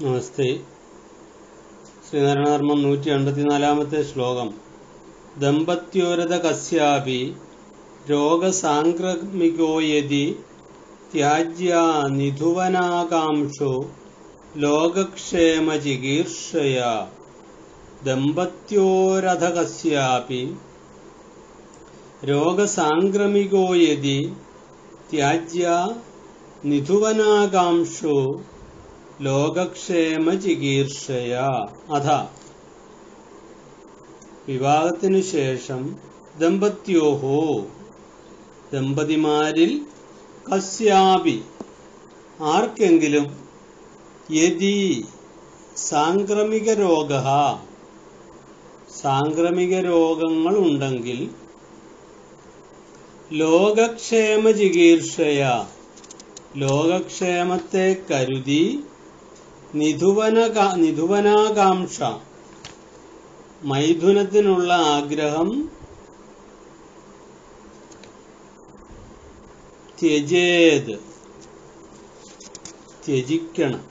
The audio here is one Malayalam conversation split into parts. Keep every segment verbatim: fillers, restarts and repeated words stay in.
നമസ്തേ. ശ്രീനാരായണധർമ്മം നൂറ്റി അൻപത്തിനാലാമത്തെ ശ്ലോകം. ദമ്പത്യോരത കസ്യാപി രോഗസാംക്രമികോ യതി ത്യാജ്യാ നിധുവനാകാംക്ഷോ ലോകക്ഷേമചികീർഷയാ. ദമ്പത്യോരത കസ്യാപി രോഗസാംക്രമികോ യതി ത്യാജ്യാ നിധുവനാകാംക്ഷോ ലോകക്ഷേമ ചികീർഷയ. അഥ വിവാഹത്തിനു ശേഷം ദമ്പത്യോഹോ ദമ്പതിമാരിൽ കസ്യാപി ആർക്കെങ്കിലും യദി സാംക്രമിക രോഗ സാംക്രമിക രോഗങ്ങൾ ഉണ്ടെങ്കിൽ ലോകക്ഷേമ ചികീർഷയ ലോകക്ഷേമത്തെ കരുതി നിധുവന നിധുവനാകാംക്ഷ മൈഥുനത്തിനുള്ള ആഗ്രഹം ത്യജേത് ത്യജിക്കണം.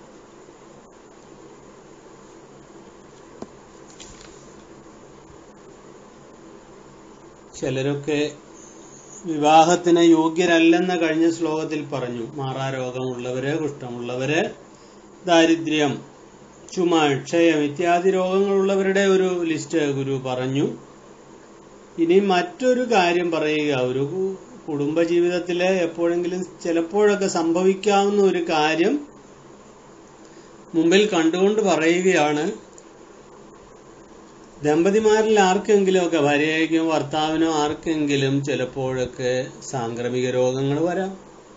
ചിലരൊക്കെ വിവാഹത്തിന് യോഗ്യരല്ലെന്ന് കഴിഞ്ഞ ശ്ലോകത്തിൽ പറഞ്ഞു. മാറാരോഗമുള്ളവര്, കുഷ്ഠമുള്ളവര്, ദാരിദ്ര്യം, ചുമ, ക്ഷയം ഇത്യാദി രോഗങ്ങളുള്ളവരുടെ ഒരു ലിസ്റ്റ് ഗുരു പറഞ്ഞു. ഇനി മറ്റൊരു കാര്യം പറയുക. ഒരു കുടുംബജീവിതത്തില് എപ്പോഴെങ്കിലും ചിലപ്പോഴൊക്കെ സംഭവിക്കാവുന്ന ഒരു കാര്യം മുമ്പിൽ കണ്ടുകൊണ്ട് പറയുകയാണ്. ദമ്പതിമാരിൽ ആർക്കെങ്കിലും ഒക്കെ, ഭാര്യയ്ക്കോ ഭർത്താവിനോ ആർക്കെങ്കിലും ചിലപ്പോഴൊക്കെ സാംക്രമിക രോഗങ്ങൾ വരാം.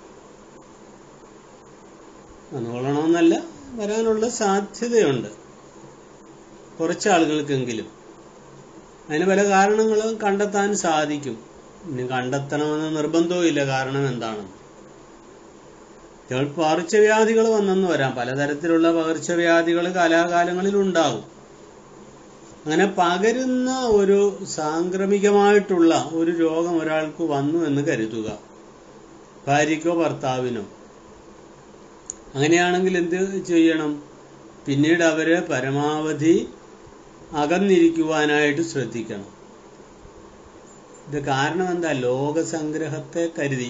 വന്നുകൊള്ളണമെന്നല്ല, വരാനുള്ള സാധ്യതയുണ്ട് കുറച്ചാളുകൾക്കെങ്കിലും. അതിന് പല കാരണങ്ങളും കണ്ടെത്താൻ സാധിക്കും. ഇനി കണ്ടെത്തണമെന്ന് നിർബന്ധവും ഇല്ല കാരണം എന്താണ്. ചിലപ്പോൾ പകർച്ചവ്യാധികൾ വന്നെന്ന് വരാം. പലതരത്തിലുള്ള പകർച്ചവ്യാധികൾ കാലാകാലങ്ങളിൽ ഉണ്ടാകും. അങ്ങനെ പകരുന്ന ഒരു സാംക്രമികമായിട്ടുള്ള ഒരു രോഗം ഒരാൾക്ക് വന്നു എന്ന് കരുതുക, ഭാര്യയ്ക്കോ ഭർത്താവിനോ. അങ്ങനെയാണെങ്കിൽ എന്ത് ചെയ്യണം? പിന്നീട് അവര് പരമാവധി അകന്നിരിക്കുവാനായിട്ട് ശ്രദ്ധിക്കണം. ഇത് കാരണം എന്താ? ലോകസംഗ്രഹത്തെ കരുതി.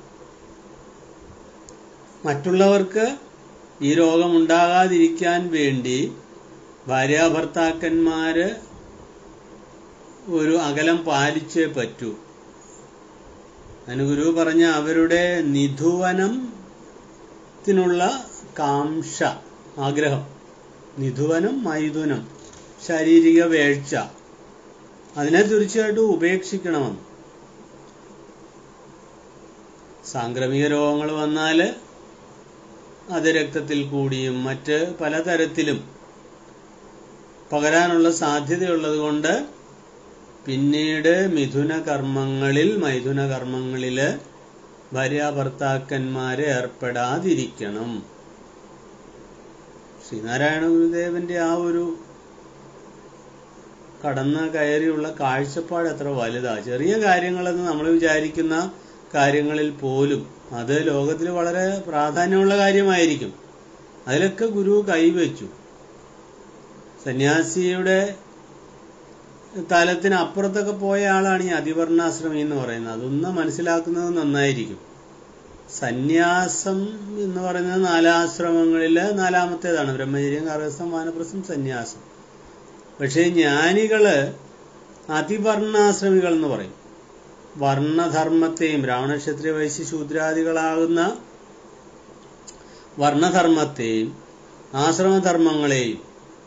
മറ്റുള്ളവർക്ക് ഈ രോഗം ഉണ്ടാകാതിരിക്കാൻ വേണ്ടി ഭാര്യാഭർത്താക്കന്മാര് ഒരു അകലം പാലിച്ചേ പറ്റൂ. അതിന് ഗുരു പറഞ്ഞ അവരുടെ നിധുവനത്തിനുള്ള കാംക്ഷ, ആഗ്രഹം, നിധുവനം, മൈഥുനം, ശാരീരിക വേഴ്ച, അതിനെ തീർച്ചയായിട്ടും ഉപേക്ഷിക്കണമെന്ന്. സാംക്രമിക രോഗങ്ങൾ വന്നാല് അത് രക്തത്തിൽ കൂടിയും മറ്റ് പലതരത്തിലും പകരാനുള്ള സാധ്യതയുള്ളത് കൊണ്ട് പിന്നീട് മിഥുന കർമ്മങ്ങളിൽ മൈഥുന കർമ്മങ്ങളില് ഭാര്യാഭർത്താക്കന്മാരെ ഏർപ്പെടാതിരിക്കണം. ശ്രീനാരായണ ഗുരുദേവന്റെ ആ ഒരു കടന്നു കയറിയുള്ള കാഴ്ചപ്പാട് എത്ര വലുതാ. ചെറിയ കാര്യങ്ങളെന്ന് നമ്മൾ വിചാരിക്കുന്ന കാര്യങ്ങളിൽ പോലും അത് ലോകത്തിൽ വളരെ പ്രാധാന്യമുള്ള കാര്യമായിരിക്കും. അതിലൊക്കെ ഗുരു കൈവച്ചു. സന്യാസിയുടെ തലത്തിന് അപ്പുറത്തൊക്കെ പോയ ആളാണ് ഈ അതിവർണാശ്രമി എന്ന് പറയുന്നത്. അതൊന്ന് മനസ്സിലാക്കുന്നത് നന്നായിരിക്കും. സന്യാസം എന്ന് പറയുന്നത് നാലാശ്രമങ്ങളില് നാലാമത്തേതാണ്. ബ്രഹ്മചര്യം, ഗാർഹസ്ഥ്യം, വാനപ്രസ്ഥം, സന്യാസം. പക്ഷേ ജ്ഞാനികള് അതിവർണാശ്രമികൾ എന്ന് പറയും. വർണ്ണധർമ്മത്തെയും ബ്രാഹ്മണ, ക്ഷത്രിയ, വൈശ്യ, ശൂദ്രാദികളാകുന്ന വർണ്ണധർമ്മത്തെയും ആശ്രമധർമ്മങ്ങളെയും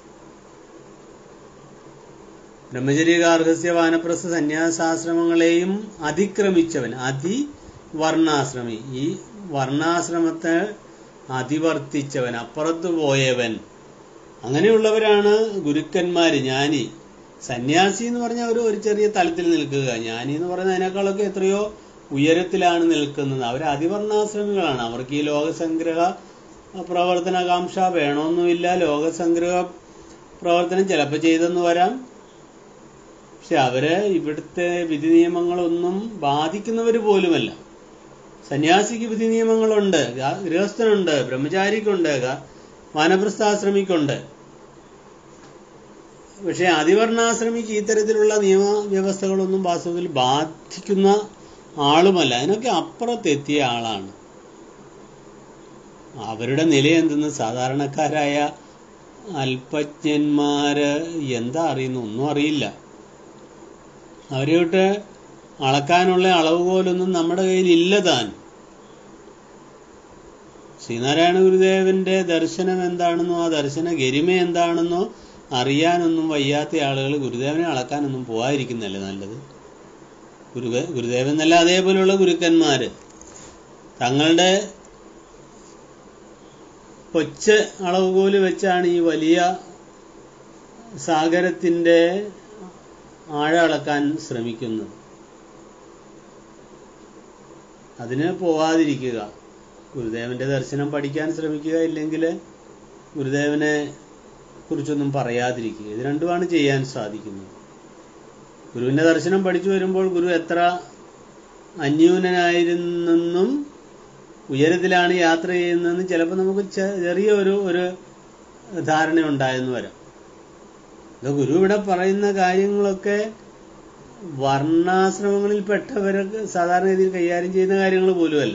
ബ്രഹ്മചര്യ, ഗാർഹസ്ഥ്യ, വാനപ്രസ്ഥ, സന്യാസാശ്രമങ്ങളെയും അതിക്രമിച്ചവൻ അതിവർണാശ്രമി. ഈ വർണ്ണാശ്രമത്തെ അതിവർത്തിച്ചവൻ, അപ്പുറത്ത് പോയവൻ, അങ്ങനെയുള്ളവരാണ് ഗുരുക്കന്മാര്. ജ്ഞാനി, സന്യാസി എന്ന് പറഞ്ഞാൽ ഒരു ഒരു ചെറിയ തലത്തിൽ നിൽക്കുക. ജ്ഞാനി എന്ന് പറയുന്നത് അതിനേക്കാളൊക്കെ എത്രയോ ഉയരത്തിലാണ് നിൽക്കുന്നത്. അവർ അതിവർണാശ്രമികളാണ്. അവർക്ക് ഈ ലോകസംഗ്രഹ പ്രവർത്തനകാംക്ഷ വേണമെന്നുമില്ല. ലോകസംഗ്രഹ പ്രവർത്തനം ചിലപ്പോൾ ചെയ്തെന്ന് വരാം. പക്ഷെ അവര് ഇവിടുത്തെ വിധി നിയമങ്ങളൊന്നും ബാധിക്കുന്നവർ പോലുമല്ല. സന്യാസിക്ക് വിധി നിയമങ്ങളുണ്ട്, ഗൃഹസ്ഥനുണ്ട്, ബ്രഹ്മചാരിക്കുണ്ട്, വാനപ്രസ്ഥാശ്രമിക്കുണ്ട്. പക്ഷെ അതിവർണാശ്രമിക്ക് ഇത്തരത്തിലുള്ള നിയമവ്യവസ്ഥകളൊന്നും വാസ്തവത്തിൽ ബാധിക്കുന്ന ആളുമല്ല. അതിനൊക്കെ അപ്പുറത്തെത്തിയ ആളാണ്. അവരുടെ നില എന്തെന്ന് സാധാരണക്കാരായ അല്പജ്ഞന്മാര് എന്താ അറിയുന്നു? ഒന്നും അറിയില്ല. അവരെയൊട്ട് അളക്കാനുള്ള അളവ് പോലൊന്നും നമ്മുടെ കയ്യിൽ ഇല്ല താൻ. ശ്രീനാരായണ ഗുരുദേവന്റെ ദർശനം എന്താണെന്നോ ആ ദർശന ഗരിമ എന്താണെന്നോ അറിയാനൊന്നും വയ്യാത്ത ആളുകൾ ഗുരുദേവനെ അളക്കാനൊന്നും പോകാതിരിക്കുന്നല്ലേ നല്ലത്. ഗുരു ഗുരുദേവൻ എന്നല്ല അതേപോലെയുള്ള ഗുരുക്കന്മാര് തങ്ങളുടെ കൊച്ച് അളവുകോല് വെച്ചാണ് ഈ വലിയ സാഗരത്തിന്റെ ആഴം അളക്കാൻ ശ്രമിക്കുന്നത്. അതിന് പോവാതിരിക്കുക, ഗുരുദേവന്റെ ദർശനം പഠിക്കാൻ ശ്രമിക്കുക, ഇല്ലെങ്കിൽ ഗുരുദേവനെ കുറിച്ചൊന്നും പറയാതിരിക്കുക. ഇത് രണ്ടുമാണ് ചെയ്യാൻ സാധിക്കുന്നത്. ഗുരുവിന്റെ ദർശനം പഠിച്ചു വരുമ്പോൾ ഗുരു എത്ര അന്യൂനനായിരുന്നെന്നും ഉയരത്തിലാണ് യാത്ര ചെയ്യുന്നതെന്ന് ചിലപ്പോൾ നമുക്ക് ചെറിയ ഒരു ഒരു ധാരണ ഉണ്ടായെന്ന് വരാം. ഇത് ഗുരു ഇവിടെ പറയുന്ന കാര്യങ്ങളൊക്കെ വർണ്ണാശ്രമങ്ങളിൽപ്പെട്ടവരൊക്കെ സാധാരണ രീതിയിൽ കൈകാര്യം ചെയ്യുന്ന കാര്യങ്ങൾ പോലുമല്ല.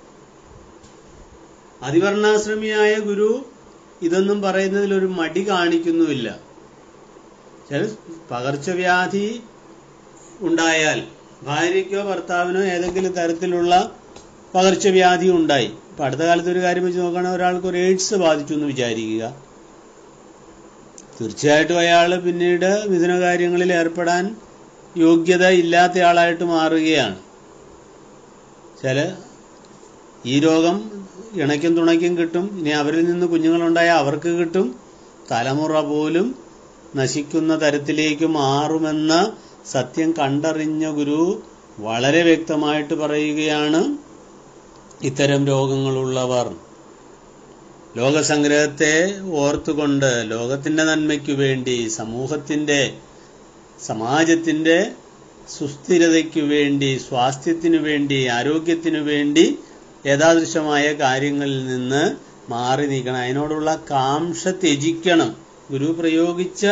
അതിവർണാശ്രമിയായ ഗുരു ഇതൊന്നും പറയുന്നതിൽ ഒരു മടി കാണിക്കുന്നുമില്ല. ചില പകർച്ചവ്യാധി ഉണ്ടായാൽ ഭാര്യയ്ക്കോ ഭർത്താവിനോ ഏതെങ്കിലും തരത്തിലുള്ള പകർച്ചവ്യാധി ഉണ്ടായി. ഇപ്പൊ അടുത്ത കാലത്ത് ഒരു കാര്യം വെച്ച് നോക്കുകയാണെങ്കിൽ ഒരാൾക്ക് ഒരു എയ്ഡ്സ് ബാധിച്ചു എന്ന് വിചാരിക്കുക. തീർച്ചയായിട്ടും അയാൾ പിന്നീട് മിഥുന കാര്യങ്ങളിൽ ഏർപ്പെടാൻ യോഗ്യത ഇല്ലാത്ത ആളായിട്ട് മാറുകയാണ്. ചില ഈ രോഗം ഇണയ്ക്കും തുണയ്ക്കും കിട്ടും. ഇനി അവരിൽ നിന്ന് കുഞ്ഞുങ്ങളുണ്ടായാൽ അവർക്ക് കിട്ടും. തലമുറ പോലും നശിക്കുന്ന തരത്തിലേക്ക് മാറുമെന്ന സത്യം കണ്ടറിഞ്ഞ ഗുരു വളരെ വ്യക്തമായിട്ട് പറയുകയാണ്, ഇത്തരം രോഗങ്ങളുള്ളവർ ലോകസംഗ്രഹത്തെ ഓർത്തുകൊണ്ട് ലോകത്തിന്റെ നന്മയ്ക്കു വേണ്ടി, സമൂഹത്തിന്റെ സമാജത്തിന്റെ സുസ്ഥിരതയ്ക്കു വേണ്ടി, സ്വാസ്ഥ്യത്തിനു വേണ്ടി, ആരോഗ്യത്തിനു വേണ്ടി യഥാദൃശമായ കാര്യങ്ങളിൽ നിന്ന് മാറി നീക്കണം. അതിനോടുള്ള കാംക്ഷ ത്യജിക്കണം. ഗുരു പ്രയോഗിച്ച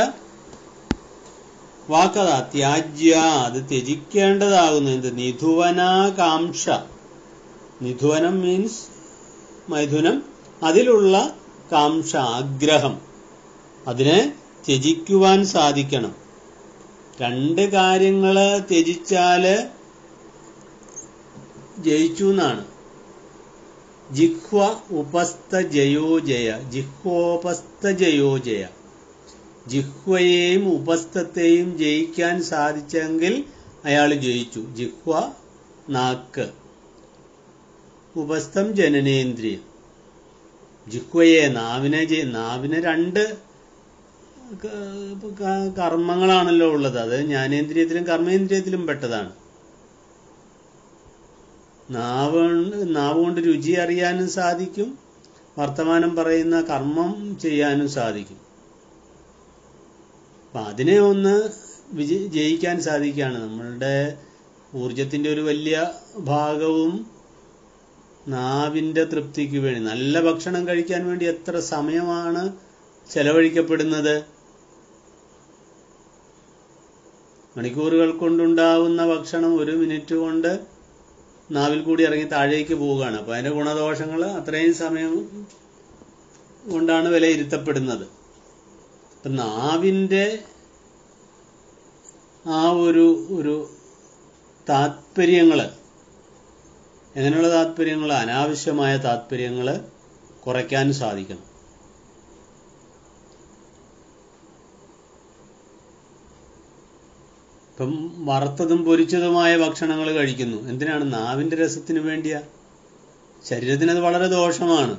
വാക്കതാ ത്യാജ്യ, അത് ത്യജിക്കേണ്ടതാകുന്നു. എന്ത്? നിധുവനാകാംക്ഷ. നിധുവനം മീൻസ് മൈഥുനം. അതിലുള്ള കാംക്ഷ, ആഗ്രഹം, അതിനെ ത്യജിക്കുവാൻ സാധിക്കണം. രണ്ട് കാര്യങ്ങള് ത്യജിച്ചാല് ജയിച്ചു എന്നാണ്. ജിഹ്വ ഉപസ്ഥ ജയോ ജയ. ജിഹ്വോപസ്ഥ ജയോ ജയ. ജിഹ്വയെയും ഉപസ്ഥത്തെയും ജയിക്കാൻ സാധിച്ചെങ്കിൽ അയാൾ ജയിച്ചു. ജിഹ്വ നാക്ക്, ഉപസ്ഥം ജനനേന്ദ്രിയം. ജിഹ്വയെ നാവിനെ നാവിന് രണ്ട് കർമ്മങ്ങളാണല്ലോ ഉള്ളത്. അത് ജ്ഞാനേന്ദ്രിയത്തിലും കർമ്മേന്ദ്രിയത്തിലും പെട്ടതാണ്. നാവ് നാവ് കൊണ്ട് രുചി അറിയാനും സാധിക്കും, വർത്തമാനം പറയുന്ന കർമ്മം ചെയ്യാനും സാധിക്കും. അപ്പൊ അതിനെ ഒന്ന് വിജ ജയിക്കാൻ സാധിക്കുകയാണ്. നമ്മളുടെ ഊർജത്തിന്റെ ഒരു വലിയ ഭാഗവും നാവിന്റെ തൃപ്തിക്ക് വേണ്ടി, നല്ല ഭക്ഷണം കഴിക്കാൻ വേണ്ടി എത്ര സമയമാണ് ചെലവഴിക്കപ്പെടുന്നത്? മണിക്കൂറുകൾ കൊണ്ടുണ്ടാവുന്ന ഭക്ഷണം ഒരു മിനിറ്റ് കൊണ്ട് നാവിൽ കൂടി ഇറങ്ങി താഴേക്ക് പോവുകയാണ്. അപ്പൊ അതിന്റെ ഗുണദോഷങ്ങൾ അത്രയും സമയം കൊണ്ടാണ് വിലയിരുത്തപ്പെടുന്നത്. അപ്പൊ നാവിന്റെ ആ ഒരു ഒരു താത്പര്യങ്ങള്, എങ്ങനെയുള്ള താത്പര്യങ്ങൾ? അനാവശ്യമായ താത്പര്യങ്ങള് കുറയ്ക്കാൻ സാധിക്കണം. ഇപ്പം വറുത്തതും പൊരിച്ചതുമായ ഭക്ഷണങ്ങൾ കഴിക്കുന്നു. എന്തിനാണ്? നാവിന്റെ രസത്തിന് വേണ്ടിയാ. ശരീരത്തിന് അത് വളരെ ദോഷമാണ്,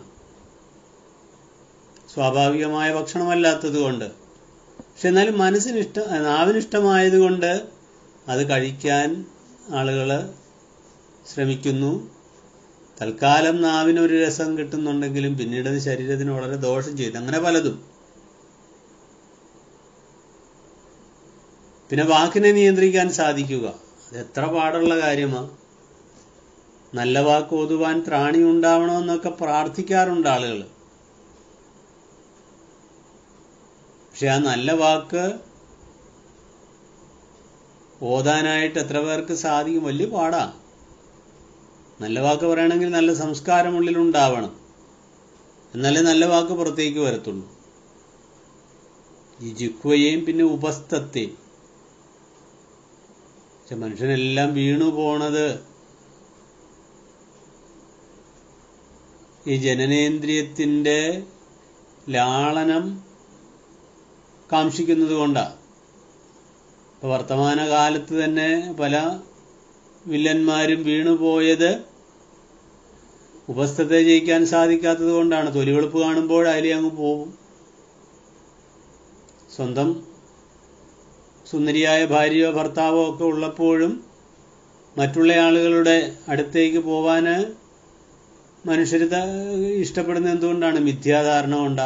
സ്വാഭാവികമായ ഭക്ഷണമല്ലാത്തത് കൊണ്ട്. പക്ഷെ എന്നാലും മനസ്സിനിഷ്ട നാവിനിഷ്ടമായത് കൊണ്ട് അത് കഴിക്കാൻ ആളുകൾ ശ്രമിക്കുന്നു. തൽക്കാലം നാവിനൊരു രസം കിട്ടുന്നുണ്ടെങ്കിലും പിന്നീട് അത് ശരീരത്തിന് വളരെ ദോഷം ചെയ്തു. അങ്ങനെ പലതും. പിന്നെ വാക്കിനെ നിയന്ത്രിക്കാൻ സാധിക്കുക, അത് എത്ര പാടുള്ള കാര്യമാണ്. നല്ല വാക്ക് ഓതുവാൻ ത്രാണി ഉണ്ടാവണമെന്നൊക്കെ പ്രാർത്ഥിക്കാറുണ്ട് ആളുകൾ. പക്ഷെ ആ നല്ല വാക്ക് ഓതാനായിട്ട് എത്ര പേർക്ക് സാധിക്കും? വലിയ പാടാ. നല്ല വാക്ക് പറയണമെങ്കിൽ നല്ല സംസ്കാരം ഉള്ളിലുണ്ടാവണം, എന്നാലേ നല്ല വാക്ക് പുറത്തേക്ക് വരത്തുള്ളൂ. ഈ ജിഹ്വയെയും പിന്നെ ഉപസ്ഥത്തെയും. പക്ഷെ മനുഷ്യനെല്ലാം വീണു പോണത് ഈ ജനനേന്ദ്രിയത്തിന്റെ ലാളനം കാക്ഷിക്കുന്നത് കൊണ്ടാണ്. ഇപ്പൊ വർത്തമാനകാലത്ത് തന്നെ പല വില്ലന്മാരും വീണുപോയത് ഉപസ്ഥത്തെ ജയിക്കാൻ സാധിക്കാത്തത് കൊണ്ടാണ്. തൊലിവെളുപ്പ് കാണുമ്പോൾ അതിലെ അങ്ങ് പോകും. സ്വന്തം സുന്ദരിയായ ഭാര്യയോ ഭർത്താവോ ഒക്കെ ഉള്ളപ്പോഴും മറ്റുള്ള ആളുകളുടെ അടുത്തേക്ക് പോവാന് മനുഷ്യർ ഇഷ്ടപ്പെടുന്നത് എന്തുകൊണ്ടാണ്? മിഥ്യാധാരണ കൊണ്ടാ.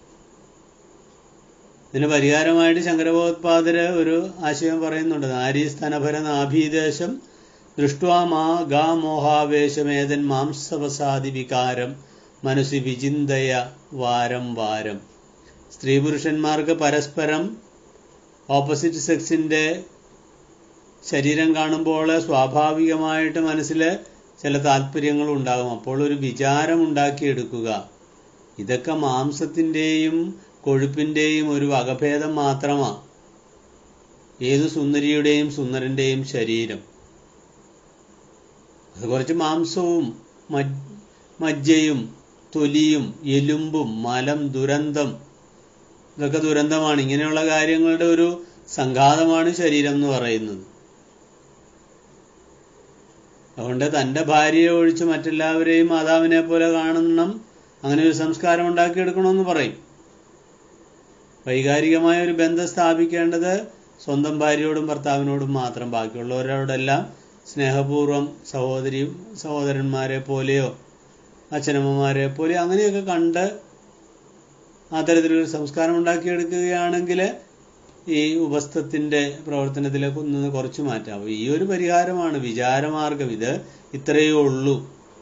ഇതിന് പരിഹാരമായിട്ട് ശങ്കരഭഗവത്പാദര് ഒരു ആശയം പറയുന്നുണ്ട്. നാരീസ്തനഭര നാഭീദേശം ദൃഷ്ട്വാ മാ ഗാ മോഹാവേശമേതൻ മാംസവസാദി വികാരം മനസ്സി വിചിന്തയ വാരം വാരം. സ്ത്രീ പുരുഷന്മാർക്ക് പരസ്പരം ഓപ്പോസിറ്റ് സെക്സിന്റെ ശരീരം കാണുമ്പോൾ സ്വാഭാവികമായിട്ട് മനസ്സിൽ ചില താല്പര്യങ്ങൾ ഉണ്ടാകും. അപ്പോൾ ഒരു വിചാരം ഉണ്ടാക്കിയെടുക്കുക. ഇതൊക്കെ മാംസത്തിന്റെയും കൊഴുപ്പിന്റെയും ഒരു വകഭേദം മാത്രമാണ്. ഏതു സുന്ദരിയുടെയും സുന്ദരന്റെയും ശരീരം അത് കുറച്ച് മാംസവും മജ്ജയും തൊലിയും എലുമ്പും മലം ദുരന്തം, ഇതൊക്കെ ദുരന്തമാണ്. ഇങ്ങനെയുള്ള കാര്യങ്ങളുടെ ഒരു സംഘാതമാണ് ശരീരം എന്ന് പറയുന്നത്. അതുകൊണ്ട് തന്റെ ഭാര്യയെ ഒഴിച്ച് മറ്റെല്ലാവരെയും മാതാവിനെ പോലെ കാണണം, അങ്ങനെ ഒരു സംസ്കാരം ഉണ്ടാക്കിയെടുക്കണമെന്ന് പറയും. വൈകാരികമായ ഒരു ബന്ധം സ്ഥാപിക്കേണ്ടത് സ്വന്തം ഭാര്യയോടും ഭർത്താവിനോടും മാത്രം. ബാക്കിയുള്ളവരോടെല്ലാം സ്നേഹപൂർവ്വം സഹോദരി സഹോദരന്മാരെ പോലെയോ അച്ഛനമ്മമാരെ പോലെയോ അങ്ങനെയൊക്കെ കണ്ട് ആ തരത്തിലൊരു സംസ്കാരം ഉണ്ടാക്കിയെടുക്കുകയാണെങ്കിൽ ഈ ഉപസ്ഥത്തിന്റെ പ്രവർത്തനത്തിലേക്ക് ഒന്ന് കുറച്ച് മാറ്റാം. ഈ ഒരു പരിഹാരമാണ് വിചാരമാർഗം. ഇത് ഇത്രയേ ഉള്ളൂ.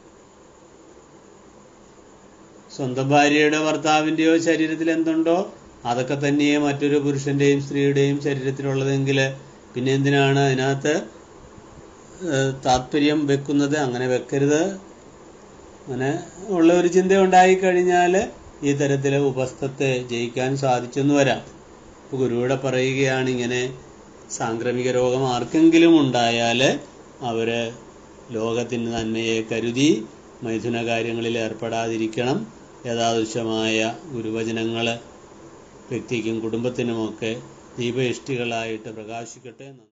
സ്വന്തം ഭാര്യയുടെ ഭർത്താവിന്റെയോ ശരീരത്തിൽ എന്തുണ്ടോ അതൊക്കെ തന്നെയേ മറ്റൊരു പുരുഷന്റെയും സ്ത്രീയുടെയും ശരീരത്തിലുള്ളതെങ്കിൽ പിന്നെ എന്തിനാണ് അതിനകത്ത് താല്പര്യം വെക്കുന്നത്? അങ്ങനെ വെക്കരുത്. അങ്ങനെ ഉള്ള ഒരു ചിന്ത ഉണ്ടായിക്കഴിഞ്ഞാൽ ഈ തരത്തിലെ ഉപസ്ഥത്തെ ജയിക്കാൻ സാധിച്ചെന്ന് വരാം. ഇപ്പൊ ഗുരുവിടെ പറയുകയാണ്, ഇങ്ങനെ സാംക്രമിക രോഗം ആർക്കെങ്കിലും ഉണ്ടായാൽ അവര് ലോകത്തിന് നന്മയെ കരുതി മൈഥുന കാര്യങ്ങളിൽ ഏർപ്പെടാതിരിക്കണം. യഥാദൃശമായ ഗുരുവചനങ്ങൾ വ്യക്തിക്കും കുടുംബത്തിനുമൊക്കെ ദീപയിഷ്ടികളായിട്ട് പ്രകാശിക്കട്ടെ.